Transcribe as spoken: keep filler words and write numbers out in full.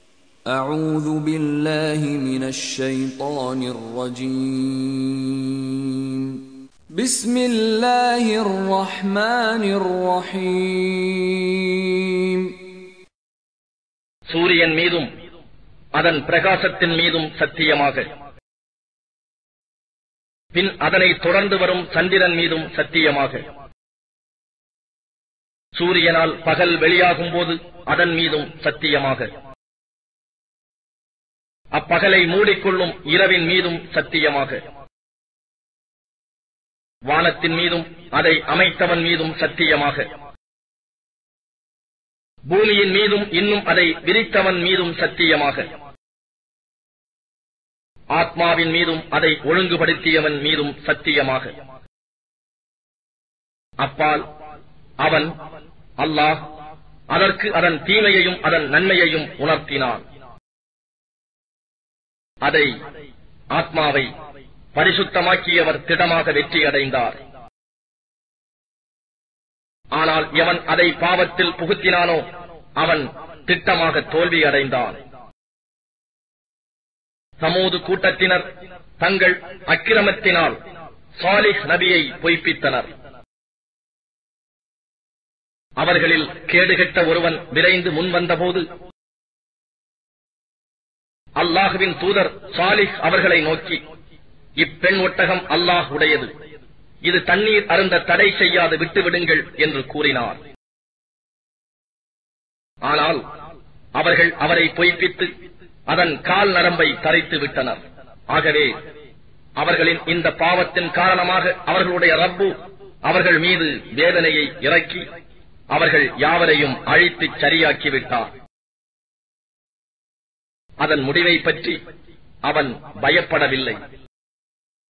أعوذ بالله من الشيطان الرجيم بسم الله الرحمن الرحيم சூரியன் மீதும் அதன் பிரகாசத்தின் மீதும் சத்தியமாக, பின் அதனை தொடர்ந்து வரும் சந்திரன் மீதும் சத்தியமாக, சூரியனால் பகல் வெளியாகும் போது அதன் மீதும் சத்தியமாக, அப்பகலை மூடிக்கொள்ளும் இரவின் மீதும் சத்தியமாக, வானத்தின் மீதும் அதை அமைத்தவன் மீதும் சத்தியமாக, பூமியின் மீதும் இன்னும் அதை விரித்தவன் மீதும் சத்தியமாக, ஆத்மாவின் மீதும் அதை ஒழுங்குபடுத்தியவன் மீதும் சத்தியமாக. அப்பால் அவன் அல்லாஹ் அதற்கு அதன் தீமையையும் அதன் நன்மையையும் உணர்த்தினான். அதை ஆத்மாவை பரிசுத்தமாக்கியவர் திடமாக வெற்றியடைந்தார். ஆனால் எவன் அதை பாவத்தில் புகுத்தினானோ அவன் திட்டமாக தோல்வியடைந்தான். சமூது கூட்டத்தினர் தங்கள் அக்கிரமத்தினால் சாலிஹ் நபியை பொய்ப்பித்தனர். அவர்களில் கேடுகெட்ட ஒருவன் விரைந்து முன்வந்தபோது அல்லாஹுவின் தூதர் சாலிஹ் அவர்களை நோக்கி, இப்பெண் ஒட்டகம் அல்லாஹ் உடையது, இது தண்ணீர் அருந்த தடை செய்யாது விட்டுவிடுங்கள் என்று கூறினார். ஆனால் அவர்கள் அவரை பொய்ப்பித்து அதன் கால் நரம்பை தரைத்து விட்டனர். ஆகவே அவர்களின் இந்த பாவத்தின் காரணமாக அவர்களுடைய ரப்பு அவர்கள் மீது வேதனையை இறக்கி அவர்கள் யாவரையும் அழித்து சரியாக்கிவிட்டார். அதன் முடிவை பற்றி அவன் பயப்படவில்லை.